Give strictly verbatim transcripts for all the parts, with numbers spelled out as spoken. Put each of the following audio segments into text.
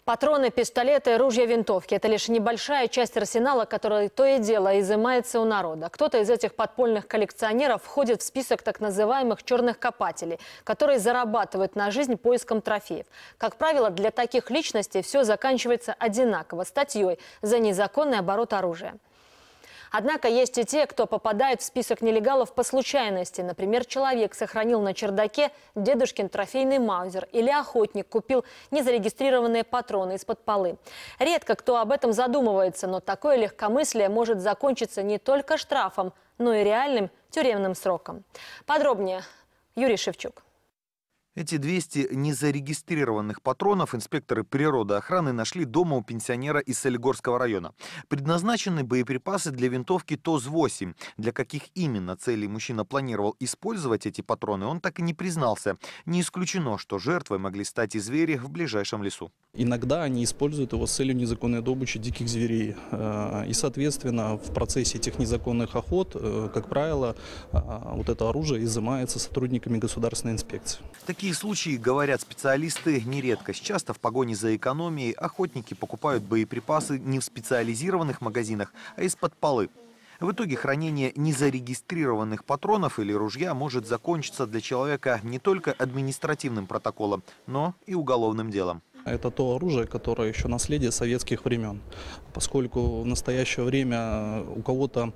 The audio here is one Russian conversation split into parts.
Патроны, пистолеты, ружья, винтовки – это лишь небольшая часть арсенала, который то и дело изымается у народа. Кто-то из этих подпольных коллекционеров входит в список так называемых черных копателей, которые зарабатывают на жизнь поиском трофеев. Как правило, для таких личностей все заканчивается одинаково – статьей за незаконный оборот оружия. Однако есть и те, кто попадает в список нелегалов по случайности. Например, человек сохранил на чердаке дедушкин трофейный маузер или охотник купил незарегистрированные патроны из-под полы. Редко кто об этом задумывается, но такое легкомыслие может закончиться не только штрафом, но и реальным тюремным сроком. Подробнее Юрий Шевчук. Эти двести незарегистрированных патронов инспекторы природоохраны нашли дома у пенсионера из Солигорского района. Предназначены боеприпасы для винтовки ТОЗ восемь. Для каких именно целей мужчина планировал использовать эти патроны, он так и не признался. Не исключено, что жертвой могли стать и звери в ближайшем лесу. Иногда они используют его с целью незаконной добычи диких зверей. И, соответственно, в процессе этих незаконных охот, как правило, вот это оружие изымается сотрудниками государственной инспекции. Такие случаи, говорят специалисты, не редкость. Часто в погоне за экономией охотники покупают боеприпасы не в специализированных магазинах, а из-под полы. В итоге хранение незарегистрированных патронов или ружья может закончиться для человека не только административным протоколом, но и уголовным делом. Это то оружие, которое еще наследие советских времен, поскольку в настоящее время у кого-то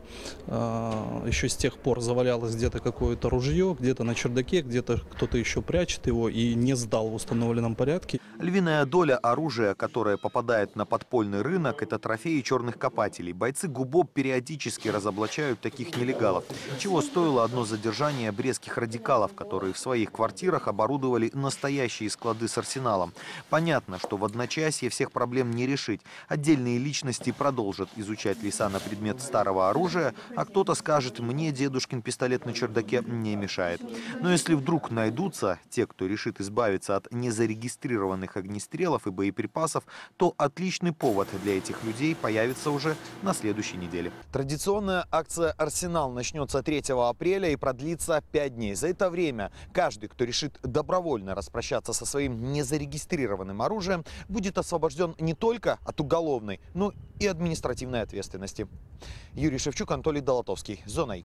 э, еще с тех пор завалялось где-то какое-то ружье, где-то на чердаке, где-то кто-то еще прячет его и не сдал в установленном порядке. Львиная доля оружия, которое попадает на подпольный рынок, это трофеи черных копателей. Бойцы ГУБОП периодически разоблачают таких нелегалов. Чего стоило одно задержание брестских радикалов, которые в своих квартирах оборудовали настоящие склады с арсеналом. Понятно, что в одночасье всех проблем не решить. Отдельные личности продолжат изучать леса на предмет старого оружия, а кто-то скажет: мне дедушкин пистолет на чердаке не мешает. Но если вдруг найдутся те, кто решит избавиться от незарегистрированных огнестрелов и боеприпасов, то отличный повод для этих людей появится уже на следующей неделе. Традиционная акция «Арсенал» начнется третьего апреля и продлится пять дней. За это время каждый, кто решит добровольно распрощаться со своим незарегистрированным оружием, оружием, будет освобожден не только от уголовной, но и административной ответственности. Юрий Шевчук, Анатолий Долотовский. Зона И.